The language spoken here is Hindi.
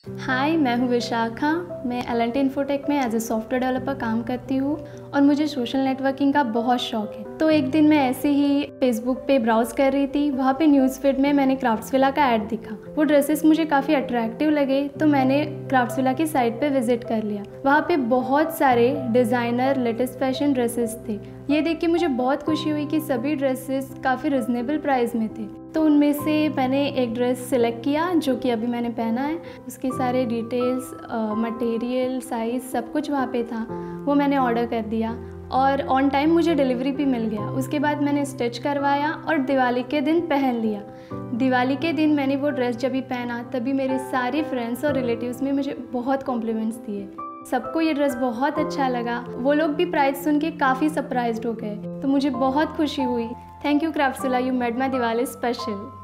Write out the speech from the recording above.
हाय, मैं हूँ विशाखा। मैं एल&टी इन्फोटेक में एज ए सॉफ्टवेयर डेवलपर काम करती हूँ और मुझे सोशल नेटवर्किंग का बहुत शौक है। तो एक दिन मैं ऐसे ही फेसबुक पे ब्राउज़ कर रही थी, वहाँ पे न्यूज़ फीड में मैंने क्राफ्ट्सविला का ऐड दिखा। वो ड्रेसेस मुझे काफ़ी अट्रैक्टिव लगे तो मैंने क्राफ्ट्सविला की साइट पे विज़िट कर लिया। वहाँ पे बहुत सारे डिज़ाइनर लेटेस्ट फैशन ड्रेसेस थे। ये देख के मुझे बहुत खुशी हुई कि सभी ड्रेसेस काफ़ी रिजनेबल प्राइस में थे। तो उनमें से मैंने एक ड्रेस सिलेक्ट किया जो कि अभी मैंने पहना है। उसके सारे डिटेल्स, मटेरियल, साइज़ सब कुछ वहाँ पे था। वो मैंने ऑर्डर कर दिया और ऑन टाइम मुझे डिलीवरी भी मिल गया। उसके बाद मैंने स्टिच करवाया और दिवाली के दिन पहन लिया। दिवाली के दिन मैंने वो ड्रेस जब भी पहना तभी मेरे सारे फ्रेंड्स और रिलेटिव्स में मुझे बहुत कॉम्प्लीमेंट्स दिए। सबको ये ड्रेस बहुत अच्छा लगा। वो लोग भी प्राइस सुन के काफ़ी सरप्राइज्ड हो गए। तो मुझे बहुत खुशी हुई। Thank you Craftsvilla, you made my Diwali special.